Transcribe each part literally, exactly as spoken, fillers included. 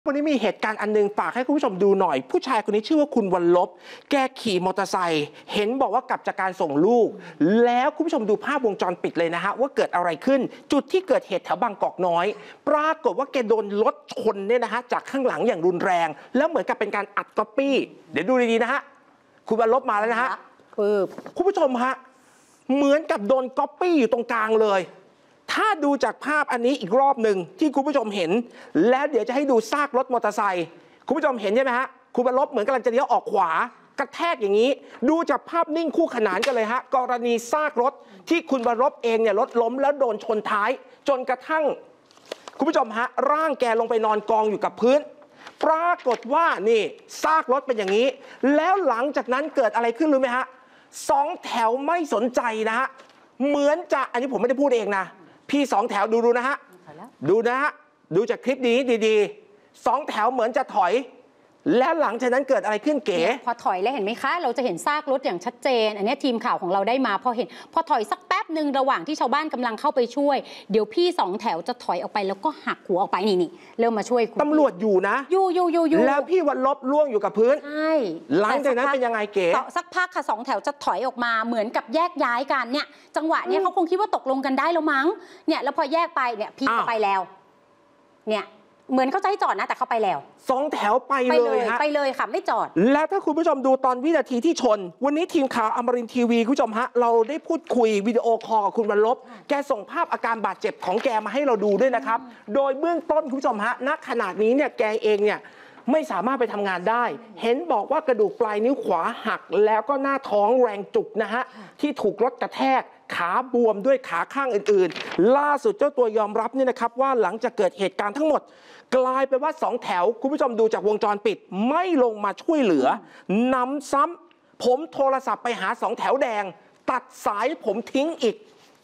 วันนี้มีเหตุการณ์อันนึงฝากให้คุณผู้ชมดูหน่อยผู้ชายคนนี้ชื่อว่าคุณวันลบแกขี่มอเตอร์ไซค์เห็นบอกว่ากลับจากการส่งลูกแล้วคุณผู้ชมดูภาพวงจรปิดเลยนะฮะว่าเกิดอะไรขึ้นจุดที่เกิดเหตุแถวบางกอกน้อยปรากฏว่าแกโดนรถชนเนี่ยนะฮะจากข้างหลังอย่างรุนแรงแล้วเหมือนกับเป็นการอัดก๊อปปี้เดี๋ยวดูดีๆนะฮะคุณวันลบมาแล้วนะฮะคือคุณผู้ชมฮะเหมือนกับโดนก๊อปปี้อยู่ตรงกลางเลยถ้าดูจากภาพอันนี้อีกรอบหนึ่งที่คุณผู้ชมเห็นแล้วเดี๋ยวจะให้ดูซากรถมอเตอร์ไซค์คุณผู้ชมเห็นใช่ไหมฮะคุณบรรลบเหมือนกำลังจะเลี้ยวออกขวากระแทกอย่างนี้ดูจากภาพนิ่งคู่ขนานกันเลยฮะกรณีซากรถที่คุณบรรลบเองเนี่ยรถล้มแล้วโดนชนท้ายจนกระทั่งคุณผู้ชมฮะร่างแกลงไปนอนกองอยู่กับพื้นปรากฏว่านี่ซากรถเป็นอย่างนี้แล้วหลังจากนั้นเกิดอะไรขึ้นรู้ไหมฮะสองแถวไม่สนใจนะฮะเหมือนจะอันนี้ผมไม่ได้พูดเองนะพี่สองแถวดูดูนะฮะดูนะฮะดูจากคลิปนี้ดีๆสองแถวเหมือนจะถอยแล้วหลังจากนั้นเกิดอะไรขึ้นเก๋พอถอยแล้วเห็นไหมคะเราจะเห็นซากรถอย่างชัดเจนอันนี้ทีมข่าวของเราได้มาพอเห็นพอถอยสักแป๊บหนึ่งระหว่างที่ชาวบ้านกำลังเข้าไปช่วยเดี๋ยวพี่สองแถวจะถอยออกไปแล้วก็หักหัวออกไปนี่นี่เริ่มมาช่วยคุณตำรวจอยู่นะอยู่อยู่อยู่อยู่แล้วพี่วันลบล่วงอยู่กับพื้นใช่หลังจากนั้นเป็นยังไงเก๋สักพักค่ะสองแถวจะถอยออกมาเหมือนกับแยกย้ายกันเนี่ยจังหวะนี้เขาคงคิดว่าตกลงกันได้แล้วมั้งเนี่ยแล้วพอแยกไปเนี่ยพี่ก็ไปแล้วเนี่ยเหมือนเขาจะให้จอดนะแต่เขาไปแล้วสองแถวไปเลยฮะไปเลยค่ะไม่จอดแล้วถ้าคุณผู้ชมดูตอนวินาทีที่ชนวันนี้ทีมข่าวอมรินทร์ทีวีคุณผู้ชมฮะเราได้พูดคุยวิดีโอคอลกับคุณวันลบแกส่งภาพอาการบาดเจ็บของแกมาให้เราดูด้วยนะครับโดยเบื้องต้นคุณผู้ชมฮะณขณะนี้เนี่ยแกเองเนี่ยไม่สามารถไปทำงานได้เห็นบอกว่ากระดูกปลายนิ้วขวาหักแล้วก็หน้าท้องแรงจุกนะฮะที่ถูกรถกระแทกขาบวมด้วยขาข้างอื่นๆล่าสุดเจ้าตัวยอมรับเนี่ยนะครับว่าหลังจากเกิดเหตุการณ์ทั้งหมดกลายเป็นว่าสองแถวคุณผู้ชมดูจากวงจรปิดไม่ลงมาช่วยเหลือนำซ้ำผมโทรศัพท์ไปหาสองแถวแดงตัดสายผมทิ้งอีก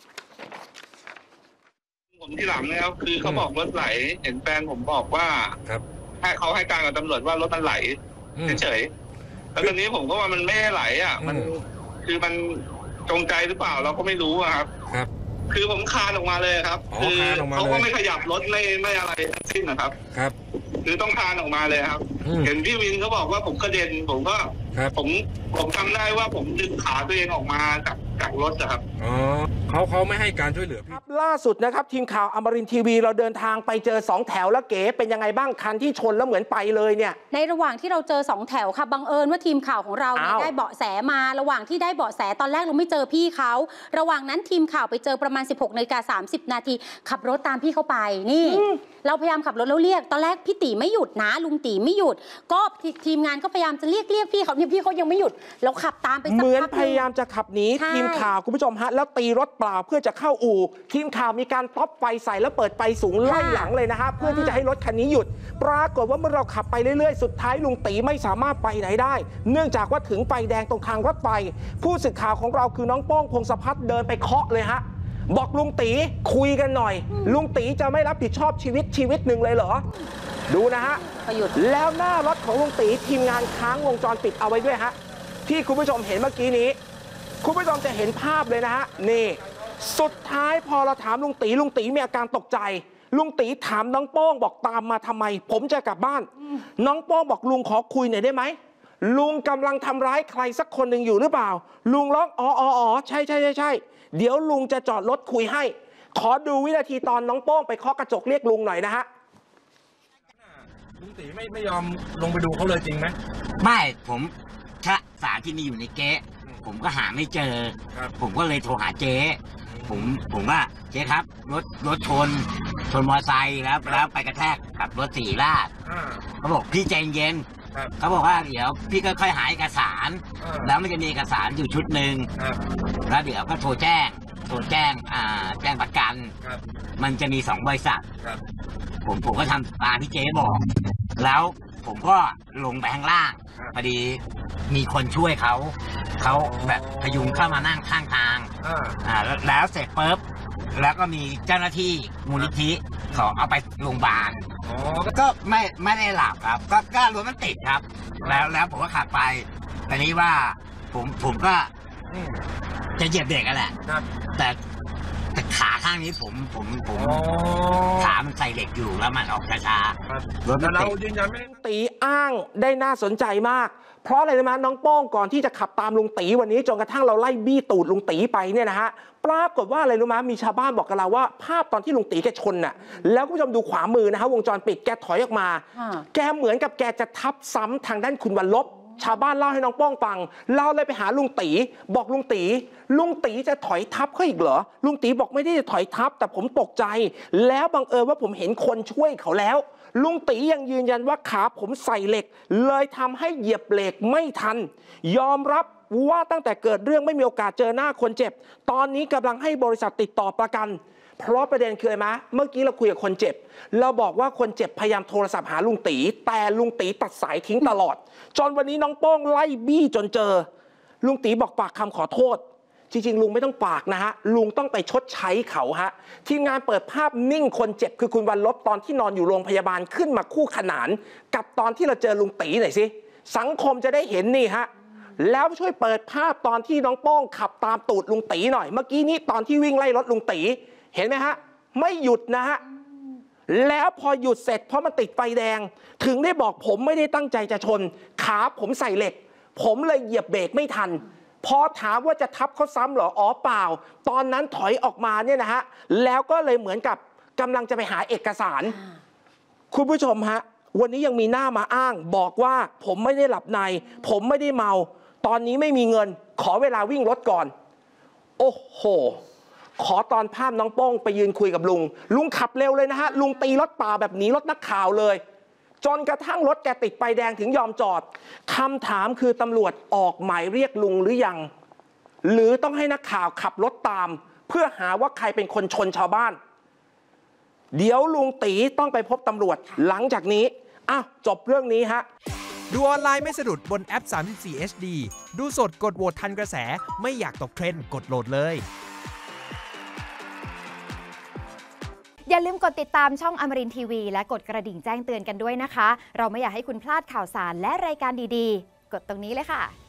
ผมที่หลังนะครับคือเขาบอกรถไหลเห็นแฟนผมบอกว่าครับให้เขาให้การกับตำรวจว่ารถมันไหลเฉยๆแล้วตอนนี้ผมก็ว่ามันไม่ได้ไหลอ่ะมันคือมันจงใจหรือเปล่าเราก็ไม่รู้ครับครับคือผมคานออกมาเลยครับคือเขาก็ไม่ขยับรถไม่ไม่อะไรทั้งสิ้นนะครับครับคือต้องคานออกมาเลยครับเห็นพี่วินเขาบอกว่าผมกระเด็นผมก็ผมผมทำได้ว่าผมดึงขาตัวเองออกมาจากจากรถนะครับอ๋อเขาเขาไม่ให้การช่วยเหลือพี่ล่าสุดนะครับทีมข่าวอมรินทร์ทีวีเราเดินทางไปเจอสองแถวแล้วเก๋เป็นยังไงบ้างคันที่ชนแล้วเหมือนไปเลยเนี่ยในระหว่างที่เราเจอสองแถวค่ะบังเอิญว่าทีมข่าวของเราได้เบาะแสมาระหว่างที่ได้เบาะแสตอนแรกเราไม่เจอพี่เขาระหว่างนั้นทีมข่าวไปเจอประมาณ สิบหกนาฬิกาสามสิบนาทีขับรถตามพี่เขาไปนี่เราพยายามขับรถแล้วเรียกตอนแรกพี่ตีไม่หยุดนะลุงตีไม่หยุดก็ทีมงานก็พยายามจะเรียกเรียกพี่เขาเนี่ยพี่เขายังไม่หยุดเราขับตามไปเหมือนพยายามจะขับหนีทีมข่าวคุณผู้ชมฮะแล้วตีรถเปล่าเพื่อจะเข้าอู่ทีมข่าวมีการต๊อปไฟใส่แล้วเปิดไฟสูงไล่หลังเลยนะฮะเพื่อที่จะให้รถคันนี้หยุดปรากฏว่าเมื่อเราขับไปเรื่อยๆสุดท้ายลุงตีไม่สามารถไปไหนได้เนื่องจากว่าถึงไฟแดงตรงทางรถไฟผู้สื่อข่าวของเราคือน้องโป้งพงศพัฒน์เดินไปเคาะเลยฮะบอกลุงตีคุยกันหน่อยลุงตีจะไม่รับผิดชอบชีวิตชีวิตหนึ่งเลยเหรอดูนะฮะแล้วหน้ารถของลุงตีทีมงานค้างวงจรปิดเอาไว้ด้วยฮะที่คุณผู้ชมเห็นเมื่อกี้นี้คุณผู้ชมจะเห็นภาพเลยนะฮะนี่สุดท้ายพอเราถามลุงตีลุงตีมีอาการตกใจลุงตีถามน้องโป้งบอกตามมาทำไมผมจะกลับบ้านน้องโป้งบอกลุงขอคุยหน่อยได้ไหมลุงกำลังทำร้ายใครสักคนหนึ่งอยู่หรือเปล่าลุงร้องอ๋ออ๋อใช่ใช่ใช่ใช่เดี๋ยวลุงจะจอดรถคุยให้ขอดูวินาทีตอนน้องโป้งไปเคาะกระจกเรียกลุงหน่อยนะฮะลุงตีไม่ไม่ยอมลงไปดูเขาเลยจริงไหมไม่ผมถ้าสารที่มีอยู่ในเก๊ผมก็หาไม่เจอผมก็เลยโทรหาเจ๊ผมผมว่าเจ๊ครับรถรถชนชนมอเตอร์ไซค์แล้วแล้วไปกระแทกกับรถสีราดเขาบอกพี่ใจเย็นเขาบอกว่าเดี๋ยวพี่ก็ค่อยหาเอกสารแล้วมันจะมีเอกสารอยู่ชุดหนึ่งแล้วเดี๋ยวก็โทรแจ้งโทรแจ้งอ่าแจ้งประกันมันจะมีสองบริษัทผมผมก็ทำตามที่เจ๊บอกแล้วผมก็ลงไปข้างล่างพอดีมีคนช่วยเขาเขาแบบพยุงเข้ามานั่งข้างทางอ่าแล้วเสร็จปุ๊บแล้วก็มีเจ้าหน้าที่มูลนิธิเขาเอาไปโรงพยาบาลก็ไม่ไม่ได้หลับครับก็ก็รถมันติดครับแล้วแล้วผมก็ขับไปตอนนี้ว่าผมผมก็จะเหยียบเบรกกันแหละแต่แต่ขาข้างนี้ผมผมผมขามันใส่เหล็กอยู่แล้วมันออกช้าๆรถแต่เรายืนยันไม่ลุงตีอ้างได้น่าสนใจมากเพราะอะไรรู้ไหมน้องโป้งก่อนที่จะขับตามลุงตีวันนี้จนกระทั่งเราไล่บี้ตูดลุงตีไปเนี่ยนะฮะปรากฏว่าอะไรรู้ไหมมีชาวบ้านบอกกับเราว่าภาพตอนที่ลุงตีแกชนน่ะแล้วคุณผู้ชมดูขวามือนะฮะวงจรปิดแกถอยออกมาแกเหมือนกับแกจะทับซ้ำทางด้านคุณวันลบชาวบ้านเล่าให้น้องโป้งฟังเราเลยไปหาลุงตีบอกลุงตีลุงตีจะถอยทับเขาอีกเหรอลุงตีบอกไม่ได้จะถอยทับแต่ผมตกใจแล้วบังเอิญว่าผมเห็นคนช่วยเขาแล้วลุงตียังยืนยันว่าขาผมใส่เหล็กเลยทำให้เหยียบเบรกไม่ทันยอมรับว่าตั้งแต่เกิดเรื่องไม่มีโอกาสเจอหน้าคนเจ็บตอนนี้กำลังให้บริษัทติดต่อประกันเพราะประเด็นคืออะไรมะเมื่อกี้เราคุยกับคนเจ็บเราบอกว่าคนเจ็บพยายามโทรศัพท์หาลุงตีแต่ลุงตีตัดสายทิ้งตลอดจนวันนี้น้องโป้งไล่บี้จนเจอลุงตีบอกฝากคำขอโทษจริงๆลุงไม่ต้องฝากนะฮะลุงต้องไปชดใช้เขาฮะทีมงานเปิดภาพนิ่งคนเจ็บคือคุณวันลบตอนที่นอนอยู่โรงพยาบาลขึ้นมาคู่ขนานกับตอนที่เราเจอลุงตีหน่อยสิสังคมจะได้เห็นนี่ฮะแล้วช่วยเปิดภาพตอนที่น้องโป้งขับตามตูดลุงตีหน่อยเมื่อกี้นี้ตอนที่วิ่งไล่รถลุงตีเห็นไหมฮะไม่หยุดนะฮะแล้วพอหยุดเสร็จเพราะมันติดไฟแดงถึงได้บอกผมไม่ได้ตั้งใจจะชนขาผมใส่เหล็กผมเลยเหยียบเบรกไม่ทันพอถามว่าจะทับเขาซ้ำเหรออ๋อเปล่าตอนนั้นถอยออกมาเนี่ยนะฮะแล้วก็เลยเหมือนกับกำลังจะไปหาเอกสารคุณผู้ชมฮะวันนี้ยังมีหน้ามาอ้างบอกว่าผมไม่ได้หลับในผมไม่ได้เมาตอนนี้ไม่มีเงินขอเวลาวิ่งรถก่อนโอ้โหขอตอนภาพน้องโป้งไปยืนคุยกับลุงลุงขับเร็วเลยนะฮะลุงตีรถเปล่าแบบนี้รถนักข่าวเลยจนกระทั่งรถแกติดไฟแดงถึงยอมจอดคำถามคือตำรวจออกหมายเรียกลุงหรือยังหรือต้องให้นักข่าวขับรถตามเพื่อหาว่าใครเป็นคนชนชาวบ้านเดี๋ยวลุงตีต้องไปพบตำรวจหลังจากนี้อ้าวจบเรื่องนี้ฮะดูออนไลน์ไม่สะดุดบนแอป สามสิบสี่ เอช ดี ดูสดกดโหวตทันกระแสไม่อยากตกเทรนด์กดโหลดเลยอย่าลืมกดติดตามช่องอมรินทร์ทีวีและกดกระดิ่งแจ้งเตือนกันด้วยนะคะเราไม่อยากให้คุณพลาดข่าวสารและรายการดีๆกดตรงนี้เลยค่ะ